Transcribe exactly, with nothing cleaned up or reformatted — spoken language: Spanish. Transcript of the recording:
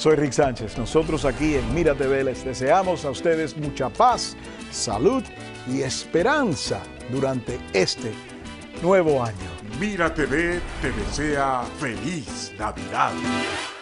Soy Rick Sánchez. Nosotros aquí en Mira T V les deseamos a ustedes mucha paz, salud y esperanza durante este nuevo año. Mira T V te desea feliz Navidad.